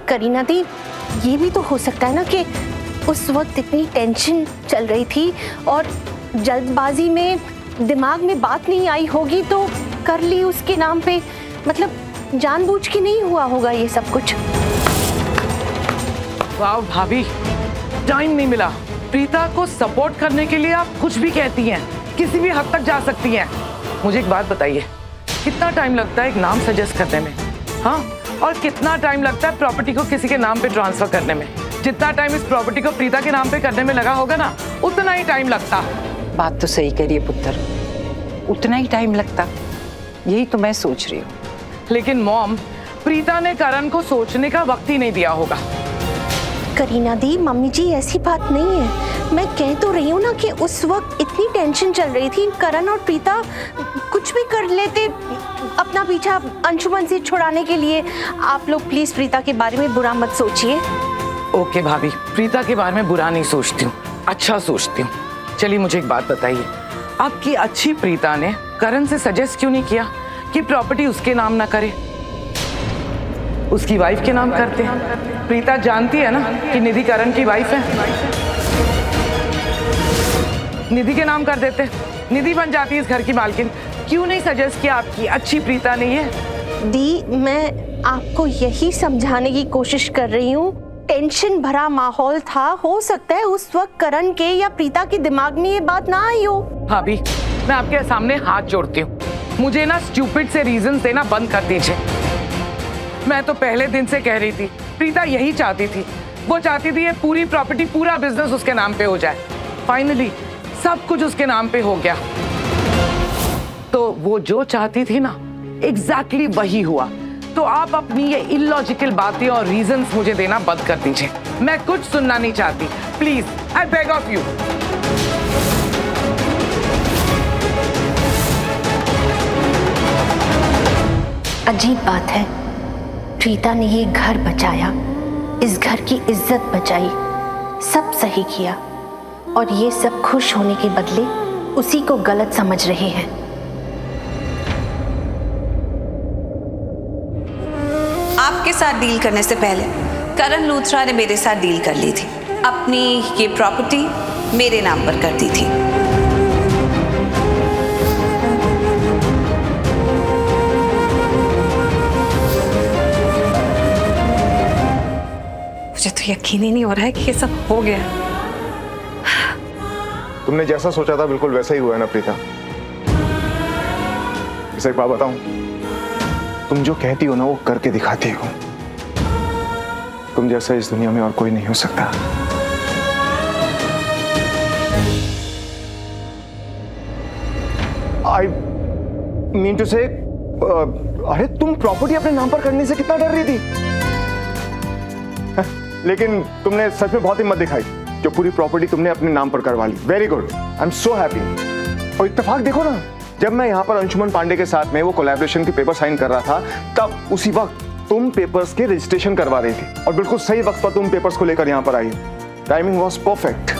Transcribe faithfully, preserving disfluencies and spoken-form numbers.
करीना दी, ये भी तो हो सकता है ना कि उस वक्त इतनी टेंशन चल रही थी और जल्दबाजी में दिमाग में बात नहीं आई होगी तो कर ली उसके नाम पे, मतलब जानबूझ के नहीं हुआ होगा ये सब कुछ। वाह भाभी, टाइम नहीं मिला। प्रीता को सपोर्ट करने के लिए आप कुछ भी कहती हैं, किसी भी हद तक जा सकती हैं। मुझे एक बात बताइए, कितना टाइम लगता है एक नाम सजेस्ट करने में? हाँ, और कितना टाइम लगता है प्रॉपर्टी को किसी के नाम पे ट्रांसफर करने में? जितना टाइम इस प्रॉपर्टी को प्रीता के नाम पे करने में लगा होगा ना, उतना ही टाइम लगता। बात तो सही करिए पुत्र, उतना ही टाइम लगता, यही तो मैं सोच रही हूँ। लेकिन मॉम, प्रीता ने करण को सोचने का वक्त ही नहीं दिया होगा। करीना दी, मम्मी जी ऐसी बात नहीं है। मैं कह तो रही हूँ ना कि उस वक्त इतनी टेंशन चल रही थी, करण और प्रीता कुछ भी कर लेते अपना पीछा अंशुमन से छुड़ाने के लिए। आप लोग प्लीज प्रीता के बारे में बुरा मत सोचिए। ओके भाभी, प्रीता के बारे में बुरा नहीं सोचती हूँ, अच्छा सोचती हूँ। चलिए मुझे एक बात बताइए, आपकी अच्छी प्रीता ने करण से सजेस्ट क्यों नहीं किया कि प्रॉपर्टी उसके नाम ना करे, उसकी वाइफ के नाम करते हैं? प्रीता जानती है ना कि निधि करण की वाइफ है, निधि के नाम कर देते, निधि बन जाती है इस घर की मालकिन। क्यों नहीं सजेस्ट किया आपकी अच्छी प्रीता ने ये? दी, मैं आपको यही समझाने की कोशिश कर रही हूँ, टेंशन भरा माहौल था, हो सकता है उस वक्त करण के या प्रीता के दिमाग में ये बात ना आई हो। भाभी, मैं आपके सामने हाथ जोड़ती हूँ, मुझे ना स्टूपिड से रीजंस देना बंद कर दीजिए। मैं तो पहले दिन से कह रही थी, प्रीता यही चाहती थी, वो चाहती थी ये पूरी प्रॉपर्टी, पूरा बिजनेस उसके नाम पे हो जाए। फाइनली सब कुछ उसके नाम पे हो गया, तो वो जो चाहती थी ना, एग्जैक्टली वही हुआ। तो आप अपनी ये इलॉजिकल बातें और रीजंस मुझे देना बंद कर दीजिए, मैं कुछ सुनना नहीं चाहती। Please, I beg of you. अजीब बात है, प्रीता ने ये घर बचाया, इस घर की इज्जत बचाई, सब सही किया, और ये सब खुश होने के बदले उसी को गलत समझ रहे हैं। आपके साथ डील करने से पहले करण लूथरा ने मेरे साथ डील कर ली थी, अपनी ये प्रॉपर्टी मेरे नाम पर कर दी थी। मुझे तो यकीन ही नहीं हो रहा है कि ये सब हो गया। तुमने जैसा सोचा था बिल्कुल वैसा ही हुआ है ना प्रीता। इसे एक बात बताऊं, तुम जो कहती हो ना वो करके दिखाती हो। तुम जैसा इस दुनिया में और कोई नहीं हो सकता। आई मीन टू से, अरे तुम प्रॉपर्टी अपने नाम पर करने से कितना डर रही थी, लेकिन तुमने सच में बहुत हिम्मत दिखाई, जो पूरी प्रॉपर्टी तुमने अपने नाम पर करवा ली। Very good, I am so happy. और इत्तेफाक देखो ना, जब मैं यहाँ पर अंशुमन पांडे के साथ में वो कोलैबोरेशन के पेपर साइन कर रहा था, तब उसी वक्त तुम पेपर्स के रजिस्ट्रेशन करवा रही थी, और बिल्कुल सही वक्त पर तुम पेपर्स को लेकर यहाँ पर आई। Timing was perfect.